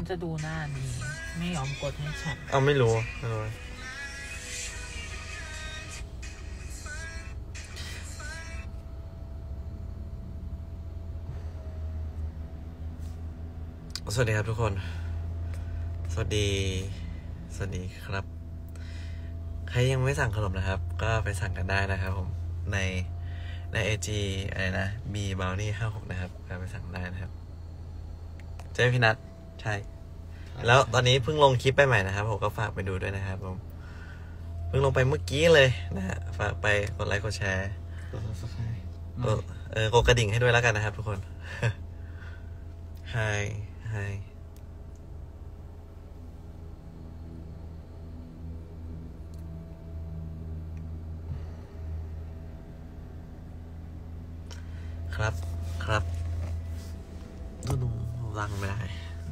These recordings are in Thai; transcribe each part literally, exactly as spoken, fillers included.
นจะดูหน้านี้ไม่ยอมกดให้ฉันเอาไม่รู้ไม่รู้สวัสดีครับทุกคนสวัสดีสวัสดีครับใครยังไม่สั่งขนมนะครับก็ไปสั่งกันได้นะครับผมในใน ไอ จี อะไรนะ บี บราวนี่ ห้าหกนะครับก็ไปสั่งได้นะครับเจ๊พี่นัทใช่แล้วตอนนี้เพิ่งลงคลิปไปใหม่นะครับผมก็ฝากไปดูด้วยนะครับผมเพิ่งลงไปเมื่อกี้เลยนะฮะฝากไปกดไลค์กดแชร์กด Subscribe เออกดกระดิ่งให้ด้วยแล้วกันนะครับทุกคน Hi Hi ครับครับดูดูรังไม่ได้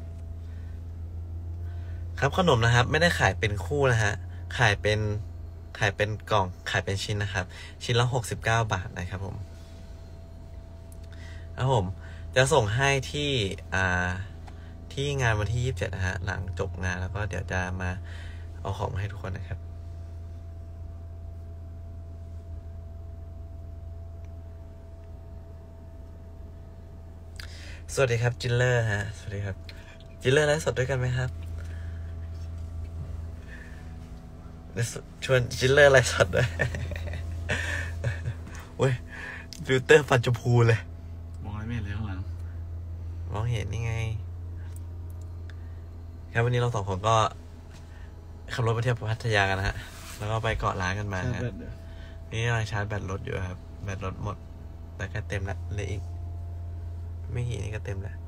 ครับขนมนะครับไม่ได้ขายเป็นคู่นะฮะขายเป็นขายเป็นกล่องขายเป็นชิ้นนะครับชิ้นละหกสิบเก้าบาทนะครับผมครับผมจะส่งให้ที่อ่าที่งานวันที่ยี่สิบเจ็ดนะฮะหลังจบงานแล้วก็เดี๋ยวจะมาเอาของมาให้ทุกคนนะครับสวัสดีครับจิลเลอร์ฮะสวัสดีครับจิลเลอร์ไลฟ์สดด้วยกันไหมครับชวนจิลเลอร์ไลฟ์สดด้วยโอ้ยฟิลเตอร์ฟันชมพูเลยมองอะไรไม่เห็นเลยข้างหลังมองเห็นนี่ไงครับวันนี้เราสองคนก็ขับรถไปเที่ยวพัทยากันนะฮะแล้วก็ไปเกาะล้างกันมาฮะนี่กำลังชาร์จแบตรถอยู่ครับแบตรถหมดแต่ก็เต็มละเลยอีกไม่กี่นี่ก็เต็มแล้ว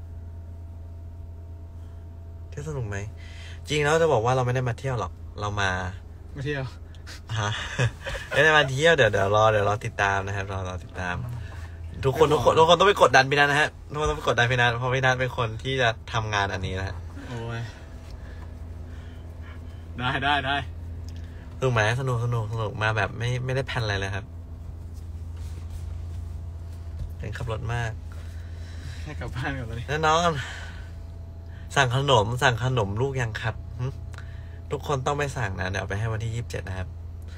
เที่ยวสนุกไหมจริงแล้วจะบอกว่าเราไม่ได้มาเที่ยวหรอกเรามามาเที่ยวฮะไม่ได้มาเที่ยวเดี๋ยวเดี๋ยวรอเดี๋ยวรอติดตามนะครับรอรอติดตามทุกคนทุกคนทุกคนต้องไปกดดันพี่นัทนะฮะทุกคนต้องไปกดดันพี่นัทเพราะพี่นัทเป็นคนที่จะทำงานอันนี้นะฮะโอ้ยได้ได้ได้สนุกไหมสนุกสนุกสนุกมาแบบไม่ไม่ได้แพลนอะไรเลยครับเป็นขับรถมากให้กลับบ้านก่อนเลยแล้วน้องสั่งขนมสั่งขนมลูกยังครับทุกคนต้องไปสั่งนะเดี๋ยวไปให้วันที่ยี่สิบเจ็ดนะครับ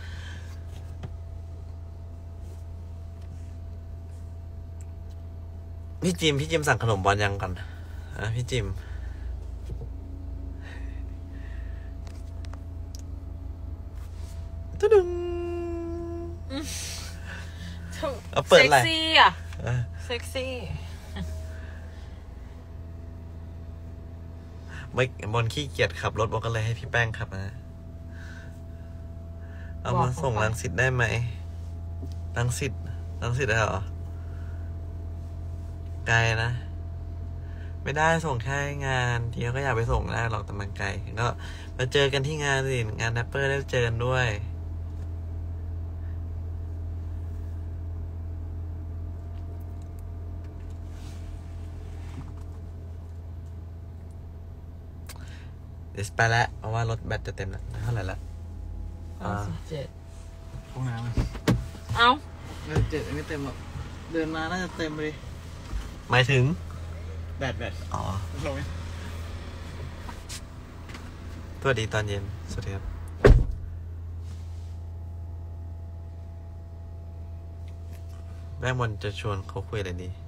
พี่จิมพี่จิมสั่งขนมบอลยังก่อนอ่ะพี่จิมตุ๊ดดึงเอาเปิดอะไรเซ็กซี่อ่ะเซ็กซี่ไม่บอลขี้เกียจขับรถบอกก็เลยให้พี่แป้งขับนะเอามาส่งรังสิตได้ไหมรังสิตรังสิตได้เหรอไกลนะไม่ได้ส่งแค่งานทีก็อยากไปส่งได้หรอกแต่มันไกลก็มาเจอกันที่งานสิงานแรปเปอร์ได้เจอกันด้วยเดี๋ยวไปแล้วเพราะว่ารถแบตจะเต็มแล้วเท่าไหร่ละห้าสิบเจ็ดห้องน้ำเอ้าห้าสิบเจ็ดไม่เต็มหรอกเดินมาน่าจะเต็มเลยหมายถึงแบตแบตอ๋อลงไหมสวัสดีตอนเย็นสวัสดีครับแม่มนจะชวนเขาคุยอะไรดี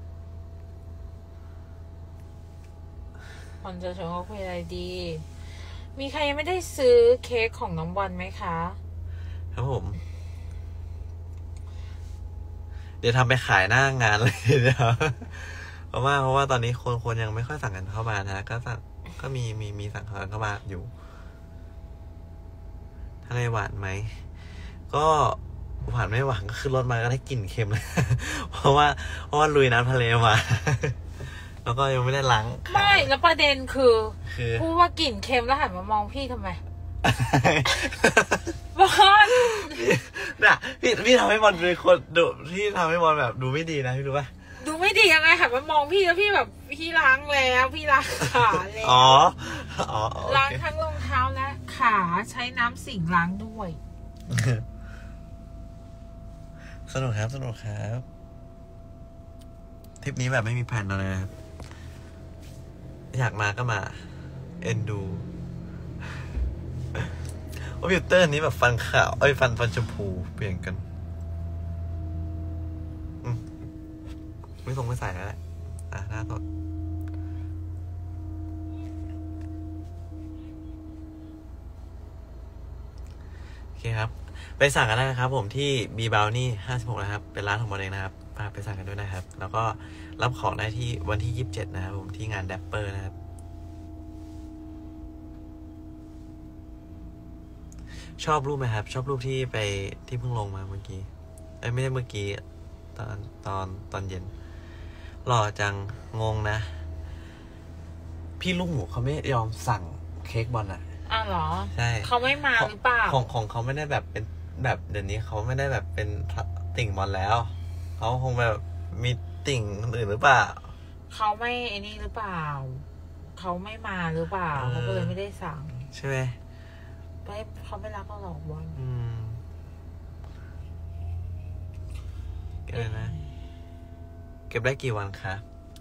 มันจะชวนเขาคุยอะไรดีมีใครยังไม่ได้ซื้อเค้กของน้องวันไหมคะครับผมเดี๋ยวทำไปขายหน้างานเลยเดี๋ยวเพราะว่าเพราะว่าตอนนี้คนคนยังไม่ค่อยสั่งกันเข้ามานะก็สั่งก็มีมีมีสั่งกันเข้ามาอยู่ทะเลหวานไหมก็หวานไม่หวานก็ขึ้นรถมาก็ได้กลิ่นเค็มเลยเพราะว่าเพราะว่าลุยน้ำทะเลมาแล้วก็ยังไม่ได้ล้างไม่แล้วประเด็นคือพูดว่ากลิ่นเค็มแล้วหันมามองพี่ทำไมบอลน่ะพี่พี่ทำให้บอลเป็นคนดูพี่ทำให้บอลแบบดูไม่ดีนะพี่รู้ป่ะดูไม่ดียังไงหันมามองพี่แล้วพี่แบบพี่ล้างแล้วพี่ล้างขาแล้วอ๋ออ๋อล้างทั้งรองเท้าและขาใช้น้ำสิงล้างด้วยสนุกครับสนุกครับทริปนี้แบบไม่มีแผนอะไรนะครับอยากมาก็มาเอ็นดูว่าฟิลเตอร์นี้แบบฟันขาวเอ้ยฟันฟันชมพูเปลี่ยนกันอืมไม่ส่งไม่ใส่แล้วแหละอ่ะหน้าสดโอเคครับไปสั่งกันได้นะครับผมที่บีบาวนี่ห้าสิบหกนะครับเป็นร้านของบอลเองนะครับไปสั่งกันด้วยนะครับแล้วก็รับของได้ที่วันที่ยี่สิบเจ็ดนะครับผมที่งานแดปเปอร์นะครับชอบรูปไหมครับชอบรูปที่ไปที่เพิ่งลงมาเมื่อกี้เอ้ยไม่ได้เมื่อกี้ตอนตอนตอนเย็นหล่อจังงงนะพี่ลูกหมูเขาไม่ยอมสั่งเค้กบอลอะอ้าวเหรอใช่เขาไม่มาหรือเปล่าของของเขาไม่ได้แบบเป็นแบบเดี๋ยวนี้เขาไม่ได้แบบเป็นติ่งบอลแล้วเขาคงแบบมีติ่งอื่นหรือเปล่าเขาไม่ไอ้นี่หรือเปล่าเขาไม่มาหรือเปล่าเขาก็เลยไม่ได้สั่งใช่ไหมไม่เขาไม่รักเราหรอกบอลอืมเก็บเลยนะเก็บได้กี่วันคะ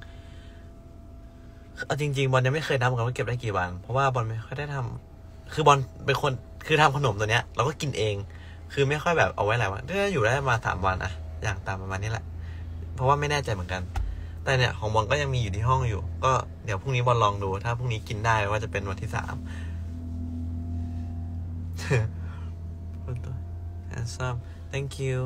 เอาจริงๆบอลยังไม่เคยนับกันว่าเก็บได้กี่วันเพราะว่าบอลไม่ค่อยได้ทำคือบอลเป็นคนคือทำขนมตัวเนี้ยเราก็กินเองคือไม่ค่อยแบบเอาไว้หลายวันถ้าอยู่ได้มาสามวันอะอย่างตามประมาณนี้แหละเพราะว่าไม่แน่ใจเหมือนกันแต่เนี่ยของบอลก็ยังมีอยู่ที่ห้องอยู่ก็เดี๋ยวพรุ่งนี้บอลลองดูถ้าพรุ่งนี้กินได้ว่าจะเป็นวันที่สามhandsome thank you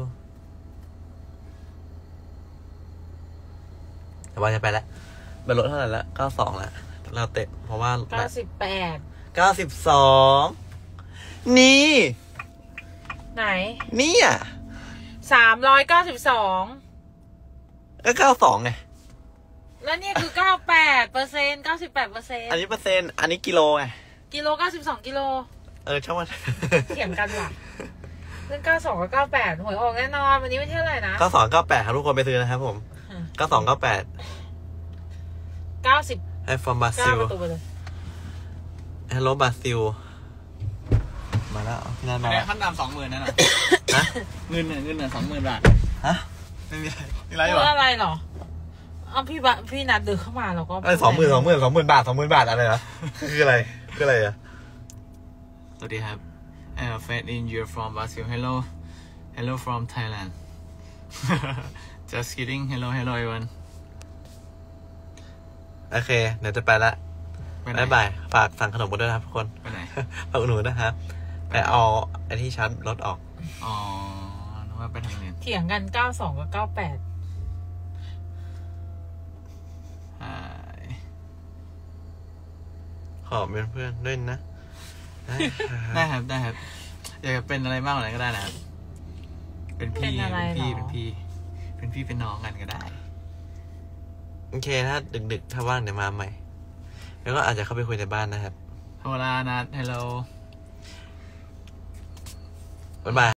แต่ว่าจะไปแล้วไปลดเท่าไหร่แล้วเก้าสองแล้วเราเตะเพราะว่าเก้าสิบแปดเก้าสิบสองนี่ไหนนี่อ่ะสามร้อยเก้าสิบสองก็เก้าสองไงแล้วเนี่ยคือเก้าแปดเปอร์เซ็นต์เก้าสิบแปดเปอร์เซ็นต์อันนี้เปอร์เซ็นต์อันนี้กิโลไงกิโลเก้าสิบสองกิโลเออช่างมันเถียงกันว่ะเรื่องเก้าสองกับเก้าแปดหวยออกแน่นอนวันนี้ไม่เท่าไหร่นะเก้าสองเก้าแปดครับทุกคนไปซื้อนะครับผมเก้าสองเก้าแปดเก้าสิบไอฟอร์มบาซิลฮัลโหลบาซิลมาแล้วพี่นัทมาแล้วขั้นต่ำสองหมื่นนั่นแหละฮะเงินเนี่ยเงินเนี่ยสองหมื่นบาทฮะไม่มีอะไรไม่ไรหรออะไรหรอเอาพี่บะพี่นัดเดินเข้ามาเราก็ไอ้สองหมื่นสองหมื่นสองหมื่นบาทสองหมื่นบาทอะไรนะคืออะไรคืออะไรอะสวัสดีครับ I'm Fed in you're from Brazil hello hello from Thailand just kidding hello hello everyone โอเคเดี๋ยวจะไปละบ๊ายบายฝากสั่งขนมกันด้วยนะครับทุกคนไปไหนฝากอุดหนุนนะครับไปเอาไอ้ที่ชาร์จรถออกอ๋อนึกว่าไปทางนี้เถียงกันเก้าสองกับเก้าแปดขอเป็นเพื่อนด้วยนะได้ครับได้ครับอยากเป็นอะไรมากกว่านั้นก็ได้นะครับเป็นพี่เป็นพี่เป็นพี่เป็นพี่เป็นน้องกันก็ได้โอเคถ้าดึกๆถ้าว่างเดี๋ยวมาใหม่แล้วก็อาจจะเข้าไปคุยในบ้านนะครับโทรลานัดฮัลโหลบ๊ายบาย